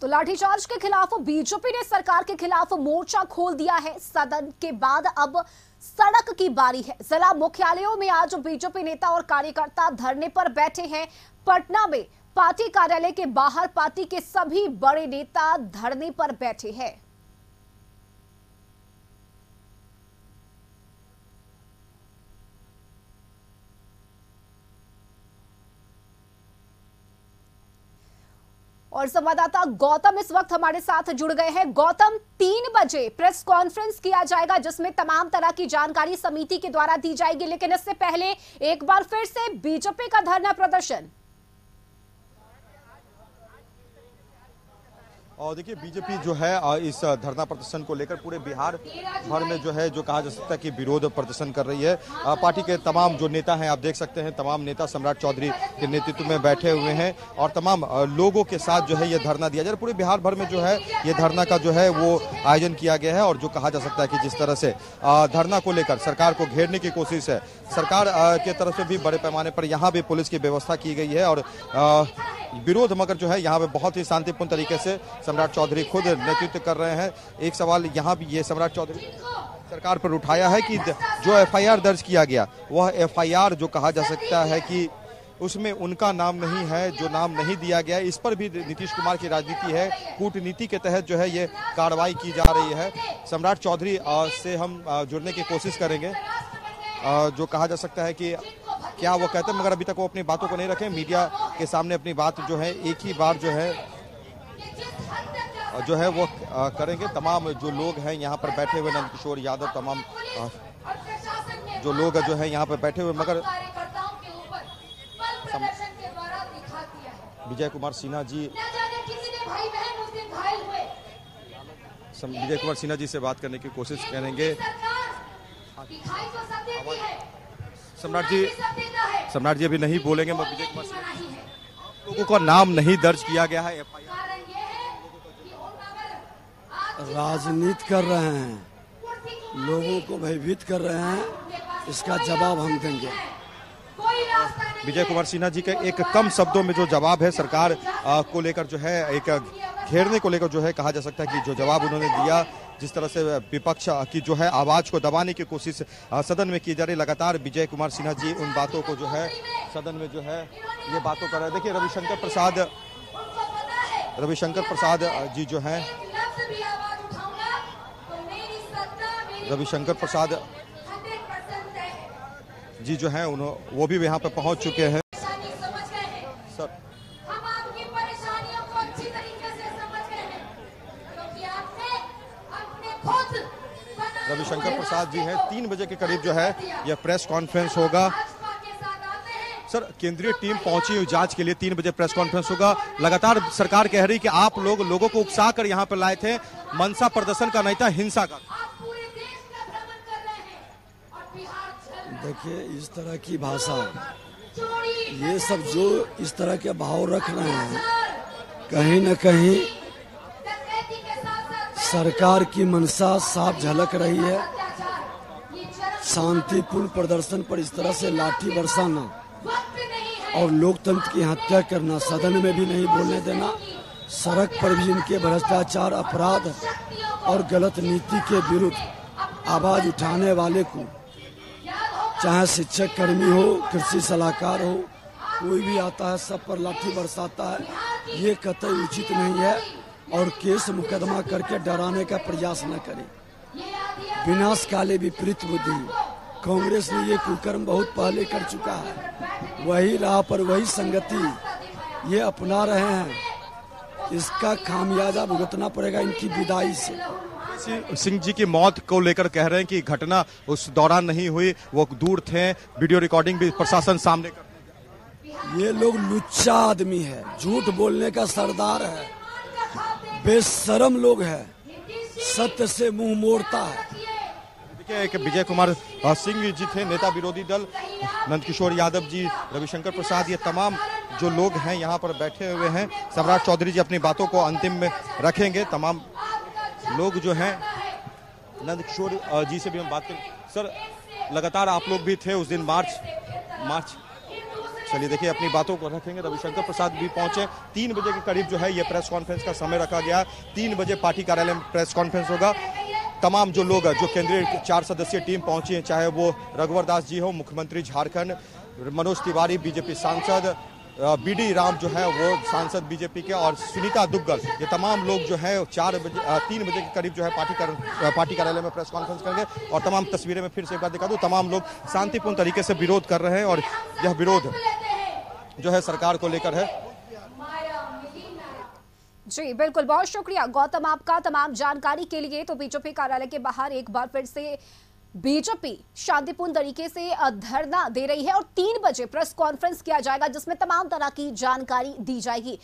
तो लाठीचार्ज के खिलाफ बीजेपी ने सरकार के खिलाफ मोर्चा खोल दिया है। सदन के बाद अब सड़क की बारी है। जिला मुख्यालयों में आज बीजेपी नेता और कार्यकर्ता धरने पर बैठे हैं। पटना में पार्टी कार्यालय के बाहर पार्टी के सभी बड़े नेता धरने पर बैठे हैं। और संवाददाता गौतम इस वक्त हमारे साथ जुड़ गए हैं। गौतम, 3 बजे प्रेस कॉन्फ्रेंस किया जाएगा जिसमें तमाम तरह की जानकारी समिति के द्वारा दी जाएगी, लेकिन इससे पहले एक बार फिर से बीजेपी का धरना प्रदर्शन। और देखिए, बीजेपी जो है इस धरना प्रदर्शन को लेकर पूरे बिहार भर में जो है जो कहा जा सकता है कि विरोध प्रदर्शन कर रही है। पार्टी के तमाम जो नेता हैं, आप देख सकते हैं, तमाम नेता सम्राट चौधरी के नेतृत्व में बैठे हुए हैं और तमाम लोगों के साथ जो है ये धरना दिया जा रहा है। पूरे बिहार भर में जो है ये धरना का जो है वो आयोजन किया गया है और जो कहा जा सकता है कि जिस तरह से धरना को लेकर सरकार को घेरने की कोशिश है, सरकार की तरफ से भी बड़े पैमाने पर यहाँ भी पुलिस की व्यवस्था की गई है और विरोध मगर जो है यहाँ पे बहुत ही शांतिपूर्ण तरीके से सम्राट चौधरी खुद नेतृत्व कर रहे हैं। एक सवाल यहाँ भी ये सम्राट चौधरी सरकार पर उठाया है कि जो एफआईआर दर्ज किया गया वह एफआईआर जो कहा जा सकता है कि उसमें उनका नाम नहीं है, जो नाम नहीं दिया गया, इस पर भी नीतीश कुमार की राजनीति है। कूटनीति के तहत जो है ये कार्रवाई की जा रही है। सम्राट चौधरी से हम जुड़ने की कोशिश करेंगे। जो कहा जा सकता है कि क्या वो कहते हैं, मगर अभी तक वो अपनी बातों को नहीं रखे। मीडिया के सामने अपनी बात जो है एक ही बार जो है वो करेंगे। तमाम जो लोग हैं यहाँ पर बैठे हुए, नंदकिशोर यादव, तमाम जो लोग जो है यहाँ पर बैठे हुए, मगर विजय कुमार सिन्हा जी से बात करने की कोशिश करेंगे। सम्राट जी अभी नहीं बोलेंगे। विजय कुमार सिन्हा, लोगों का नाम नहीं दर्ज किया गया है एफआईआर, राजनीति कर रहे हैं, लोगों को भयभीत कर रहे हैं, इसका जवाब हम देंगे। विजय कुमार सिन्हा जी के एक कम शब्दों में जो जवाब है सरकार को लेकर जो है एक घेरने को लेकर जो है कहा जा सकता है कि जो जवाब उन्होंने दिया, जिस तरह से विपक्ष की जो है आवाज को दबाने की कोशिश सदन में की जा रही, लगातार विजय कुमार सिन्हा जी उन बातों को जो है सदन में जो है ये बातों कर रहे हैं। देखिए, रविशंकर जी जो है रविशंकर प्रसाद जी जो है वो भी यहाँ पे पहुंच चुके हैं। सर, रविशंकर प्रसाद जी हैं। 3 बजे के करीब जो है यह प्रेस कॉन्फ्रेंस होगा। सर, केंद्रीय टीम पहुंची हुई जांच के लिए, 3 बजे प्रेस कॉन्फ्रेंस होगा। लगातार सरकार कह रही कि आप लोगों को उकसा कर यहाँ पर लाए थे, मनसा प्रदर्शन का नहीं था, हिंसा का। देखिए, इस तरह की भाषा, ये सब जो इस तरह के भाव रख रहे हैं, कहीं न कहीं सरकार की मंशा साफ झलक रही है। शांतिपूर्ण प्रदर्शन पर इस तरह से लाठी बरसाना और लोकतंत्र की हत्या करना, सदन में भी नहीं बोलने देना, सड़क पर भी इनके भ्रष्टाचार, अपराध और गलत नीति के विरुद्ध आवाज उठाने वाले को, चाहे शिक्षक कर्मी हो, कृषि सलाहकार हो, कोई भी आता है सब पर लाठी बरसाता है। ये कतई उचित नहीं है और केस मुकदमा करके डराने का प्रयास न करे। विनाश काले विपरीत बुद्धि, कांग्रेस ने ये कुकर्म बहुत पहले कर चुका है। वही राह पर वही संगति ये अपना रहे हैं। इसका खामियाजा भुगतना पड़ेगा इनकी विदाई से। सिंह जी की मौत को लेकर कह रहे हैं कि घटना उस दौरान नहीं हुई, वो दूर थे, वीडियो रिकॉर्डिंग भी प्रशासन सामने कर। ये लोग लुच्चा आदमी है, झूठ बोलने का सरदार है, बेशरम लोग है, सत्य से मुंह मोड़ता है। देखिए, एक विजय कुमार सिंह जी थे, नेता विरोधी दल, नंदकिशोर यादव जी, रविशंकर प्रसाद, ये तमाम जो लोग हैं यहाँ पर बैठे हुए हैं। सम्राट चौधरी जी अपनी बातों को अंतिम में रखेंगे। तमाम लोग जो हैं, नंदकिशोर जी से भी हम बात करें। सर, लगातार आप लोग भी थे उस दिन मार्च चलिए देखिए, अपनी बातों को रखेंगे। रविशंकर प्रसाद भी पहुंचे। 3 बजे के करीब जो है ये प्रेस कॉन्फ्रेंस का समय रखा गया। 3 बजे पार्टी कार्यालय में प्रेस कॉन्फ्रेंस होगा। तमाम जो लोग जो केंद्रीय 4 सदस्यीय टीम पहुंची है, चाहे वो रघुवर दास जी हो, मुख्यमंत्री झारखंड, मनोज तिवारी बीजेपी सांसद, बीडी राम जो है वो सांसद बीजेपी के, और सुनीता दुग्गल, ये तमाम लोग जो है 3 बजे के करीब जो है पार्टी कार्यालय में प्रेस कॉन्फ्रेंस करेंगे। और तमाम तस्वीरें मैं फिर से एक बार दिखा दूं, तमाम लोग शांतिपूर्ण तरीके से विरोध कर रहे हैं और यह विरोध जो है सरकार को लेकर है। जी बिल्कुल, बहुत शुक्रिया गौतम आपका तमाम जानकारी के लिए। तो बीजेपी कार्यालय के बाहर एक बार फिर से बीजेपी शांतिपूर्ण तरीके से धरना दे रही है और 3 बजे प्रेस कॉन्फ्रेंस किया जाएगा जिसमें तमाम तरह की जानकारी दी जाएगी।